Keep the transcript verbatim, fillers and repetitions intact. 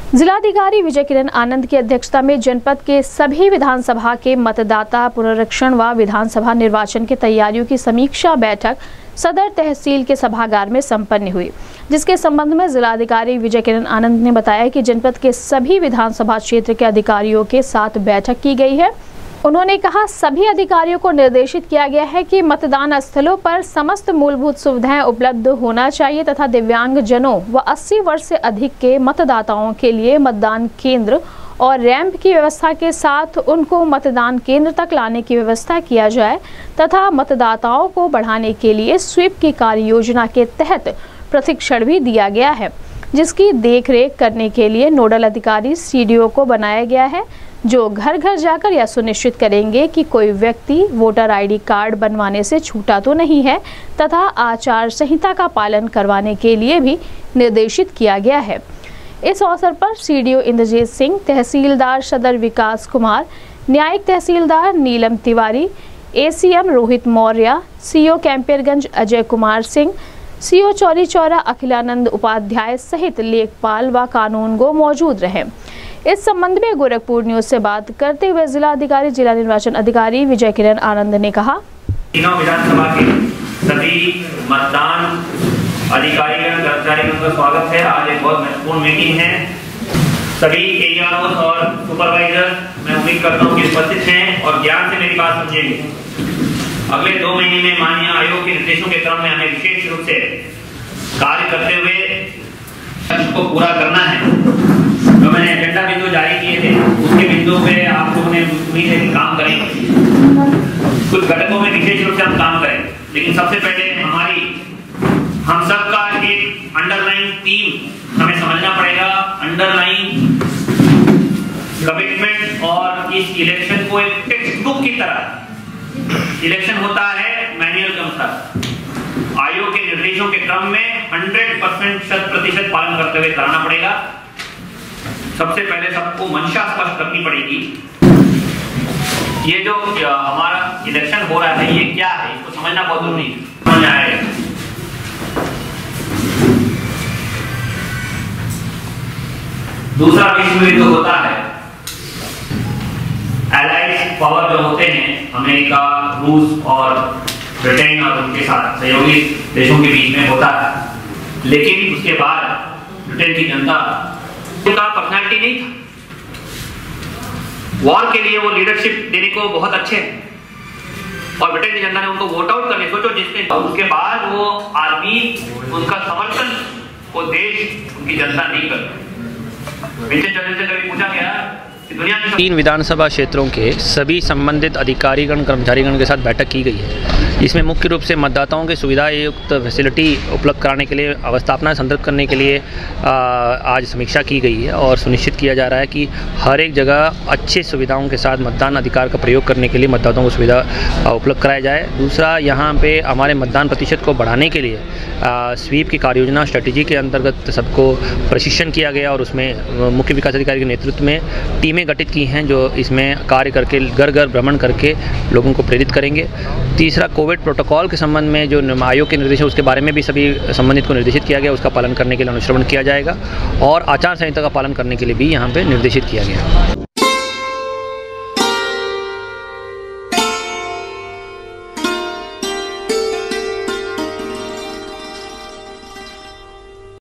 जिलाधिकारी विजय किरण आनंद की अध्यक्षता में जनपद के सभी विधानसभा के मतदाता पुनरीक्षण व विधानसभा निर्वाचन की तैयारियों की समीक्षा बैठक सदर तहसील के सभागार में संपन्न हुई, जिसके संबंध में जिलाधिकारी विजय किरण आनंद ने बताया कि जनपद के सभी विधानसभा क्षेत्र के अधिकारियों के साथ बैठक की गई है। उन्होंने कहा, सभी अधिकारियों को निर्देशित किया गया है कि मतदान स्थलों पर समस्त मूलभूत सुविधाएं उपलब्ध होना चाहिए तथा दिव्यांग जनों व अस्सी वर्ष से अधिक के मतदाताओं के लिए मतदान केंद्र और रैंप की व्यवस्था के साथ उनको मतदान केंद्र तक लाने की व्यवस्था किया जाए तथा मतदाताओं को बढ़ाने के लिए स्वीप की कार्य योजना के तहत प्रशिक्षण भी दिया गया है, जिसकी देखरेख करने के लिए नोडल अधिकारी सीडीओ को बनाया गया है, जो घर घर जाकर यह सुनिश्चित करेंगे कि कोई व्यक्ति वोटर आईडी कार्ड बनवाने से छूटा तो नहीं है तथा आचार संहिता का पालन करवाने के लिए भी निर्देशित किया गया है। इस अवसर पर सीडीओ इंद्रजीत सिंह, तहसीलदार सदर विकास कुमार, न्यायिक तहसीलदार Neelam Tiwari, ACM Rohit Maurya, CO Campierganj Ajay Kumar Singh, CO Chauri Chaura Akhilanand Upadhyay सहित लेखपाल व कानूनगो मौजूद रहे। इस संबंध में गोरखपुर न्यूज से बात करते हुए जिलाधिकारी जिला निर्वाचन अधिकारी विजय किरण आनंद ने कहा, तीनों विधानसभा के सभी मतदान अधिकारीगण कर्मचारियों का स्वागत है। आज एक बहुत महत्वपूर्ण मीटिंग है। सभी एआरओ और सुपरवाइजर मैं उम्मीद करता हूँ कि उपस्थित हैं और ज्ञान से मेरी बात समझेंगे। अगले दो महीने में माननीय आयोग के निर्देशों के क्रम में हमें विशेष रूप से कार्य करते हुए इसको पूरा करना है। जो मैंने एजेंडा बिंदु जारी किए थे उसके बिंदु पे आप लोगों ने उम्मीद है कि काम करेंगे। कुछ घटकों में विशेष रूप से हम काम करें, लेकिन सबसे पहले हमारी हम सबका एक अंडरलाइन थीम हमें समझना पड़ेगा। अंडरलाइन कमिटमेंट और इस इलेक्शन को एक टेक्स्ट बुक की तरह इलेक्शन होता है मैनुअल के अनुसार आयोग के निर्देशों के क्रम में हंड्रेड परसेंट शत प्रतिशत पालन करते हुए कराना पड़ेगा। सबसे पहले सबको मंशा स्पष्ट करनी पड़ेगी। ये जो हमारा इलेक्शन हो रहा है ये क्या है, इसको समझना बहुत जरूरी है। समझ आएगा। दूसरा विश्व युद्ध होता है, एलाइड पावर जो होते हैं अमेरिका, रूस और ब्रिटेन और उनके साथ सहयोगी देशों के बीच में होता है, लेकिन उसके बाद ब्रिटेन की जनता का पर्सनैलिटी नहीं था। वॉर के लिए वो लीडरशिप देने को बहुत अच्छे हैं और ब्रिटेन की जनता ने उनको वोट आउट करने सोचो, जिसने उसके बाद वो आर्मी उनका समर्थन वो देश उनकी जनता नहीं करती। विंस्टन चर्चिल से कभी पूछा गया कि दुनिया में तीन विधानसभा क्षेत्रों के सभी संबंधित अधिकारीगण कर्मचारीगण के साथ बैठक की गई है। इसमें मुख्य रूप से मतदाताओं की सुविधा युक्त फैसिलिटी उपलब्ध कराने के लिए, अवस्थापना संदर्भ करने के लिए आ, आज समीक्षा की गई है और सुनिश्चित किया जा रहा है कि हर एक जगह अच्छी सुविधाओं के साथ मतदान अधिकार का प्रयोग करने के लिए मतदाताओं को सुविधा उपलब्ध कराया जाए। दूसरा, यहाँ पे हमारे मतदान प्रतिशत को बढ़ाने के लिए आ, स्वीप की कार्य योजना स्ट्रेटेजी के अंतर्गत सबको प्रशिक्षण किया गया और उसमें मुख्य विकास अधिकारी के नेतृत्व में टीमें गठित की हैं जो इसमें कार्य करके घर घर भ्रमण करके लोगों को प्रेरित करेंगे। तीसरा, कोविड प्रोटोकॉल के संबंध में जो आयोग के निर्देश है उसके बारे में भी सभी संबंधित को निर्देशित किया गया, उसका पालन करने के लिए अनुश्रवण किया जाएगा और आचार संहिता का पालन करने के लिए भी यहाँ पे निर्देशित किया गया।